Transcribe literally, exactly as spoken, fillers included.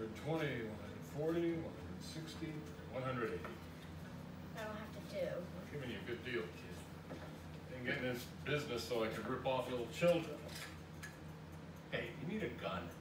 hundred twenty, one hundred forty, one hundred sixty, one hundred eighty. That'll have to do. I'm giving you a good deal, kid. Been getting this business so I can rip off little children. Hey, you need a gun.